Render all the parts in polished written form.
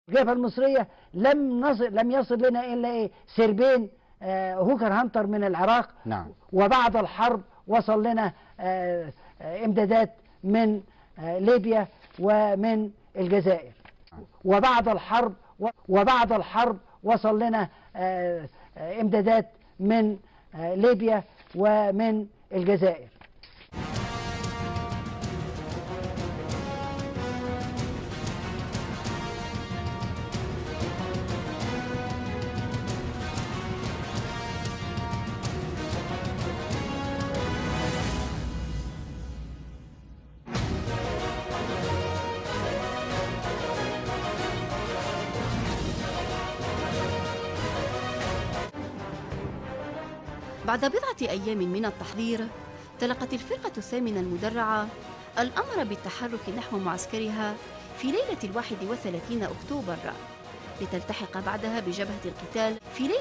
الجبهة المصرية لم يصل لنا إلا سربين هوكر هانتر من العراق. نعم. وبعد الحرب وصل لنا إمدادات من ليبيا ومن الجزائر. وبعد الحرب وصل لنا إمدادات من ليبيا ومن الجزائر. بعد بضعة أيام من التحضير، تلقت الفرقة الثامنة المدرعة الأمر بالتحرك نحو معسكرها في ليلة 31 أكتوبر، لتلتحق بعدها بجبهة القتال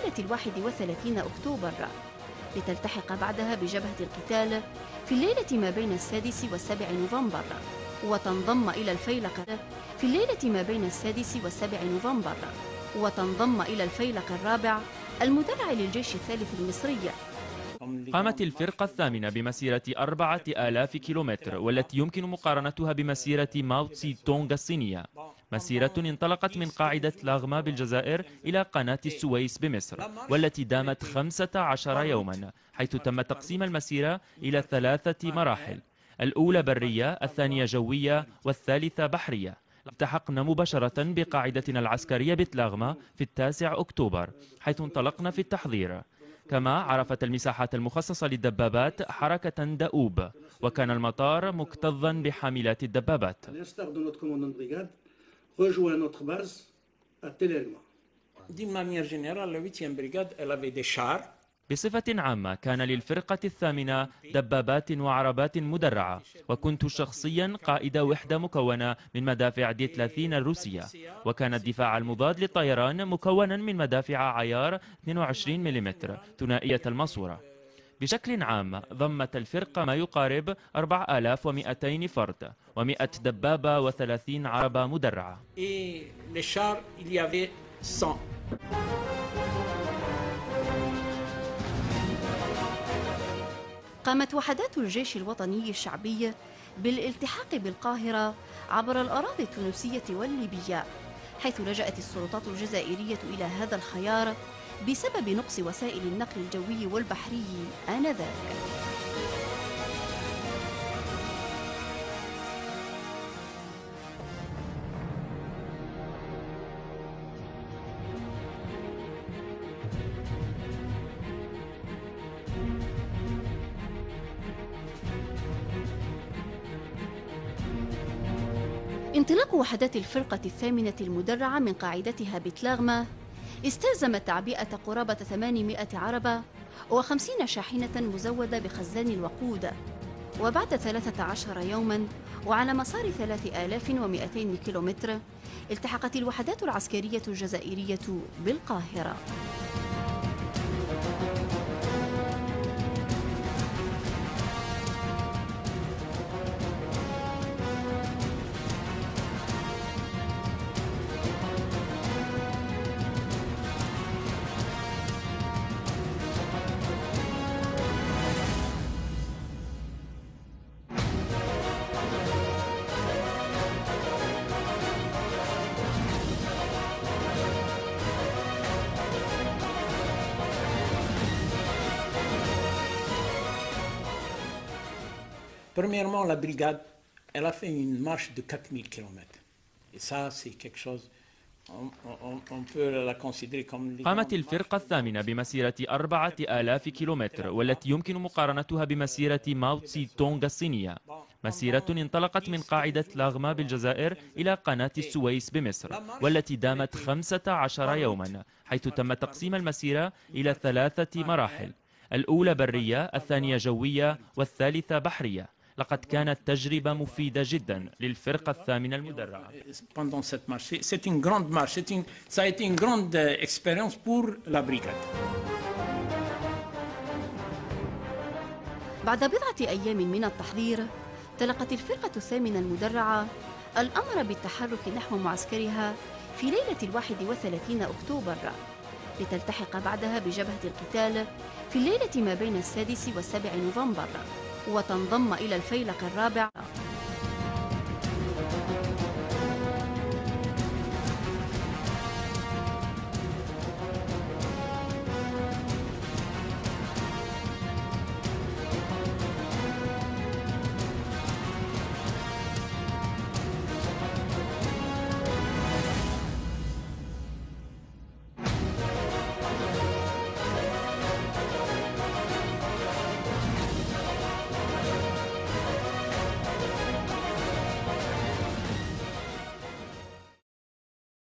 في الليلة ما بين 6 و7 نوفمبر، وتنضم إلى الفيلق الرابع المدرع للجيش الثالث المصري. قامت الفرقة الثامنة بمسيرة 4000 كيلومتر، والتي يمكن مقارنتها بمسيرة ماو تسي تونغ الصينية. مسيرة انطلقت من قاعدة لاغما بالجزائر إلى قناة السويس بمصر، والتي دامت 15 يوما، حيث تم تقسيم المسيرة إلى 3 مراحل: الأولى برية، الثانية جوية، والثالثة بحرية. التحقنا مباشرة بقاعدتنا العسكرية بتلاغما في 9 أكتوبر، حيث انطلقنا في التحضير. كما عرفت المساحات المخصصة للدبابات حركة دؤوب، وكان المطار مكتظا بحاملات الدبابات. بصفة عامة كان للفرقة الثامنة دبابات وعربات مدرعة، وكنت شخصيا قائد وحدة مكونة من مدافع دي 30 الروسية، وكان الدفاع المضاد للطيران مكونا من مدافع عيار 22 ملم ثنائية الماسورة. بشكل عام ضمت الفرقة ما يقارب 4200 فرد و100 دبابة و30 عربة مدرعة. قامت وحدات الجيش الوطني الشعبي بالالتحاق بالقاهرة عبر الأراضي التونسية والليبية، حيث لجأت السلطات الجزائرية إلى هذا الخيار بسبب نقص وسائل النقل الجوي والبحري آنذاك. انطلاق وحدات الفرقة الثامنة المدرعة من قاعدتها بتلاغما استلزم تعبئة قرابة 800 عربة و50 شاحنة مزودة بخزان الوقود. وبعد 13 يوما وعلى مسار 3200 كيلومتر التحقت الوحدات العسكرية الجزائرية بالقاهرة. Premièrement, la brigade, elle a fait une marche de 4000 km. Et ça, c'est quelque chose, on peut la considérer comme... قامت الفرقة الثامنة بمسيرة 4000 كيلومتر، والتي يمكن مقارنتها بمسيرة ماو تسي تونغ الصينية. مسيرة انطلقت من قاعدة لاغما بالجزائر إلى قناة السويس بمصر، والتي دامت 15 يوما، حيث تم تقسيم المسيرة إلى 3 مراحل: الأولى برية، الثانية جوية، والثالثة بحرية. لقد كانت تجربة مفيدة جدا للفرقة الثامنة المدرعة. بعد بضعة أيام من التحضير، تلقت الفرقة الثامنة المدرعة الأمر بالتحرك نحو معسكرها في ليلة 31 أكتوبر، لتلتحق بعدها بجبهة القتال في الليلة ما بين 6 و7 نوفمبر، وتنضم إلى الفيلق الرابع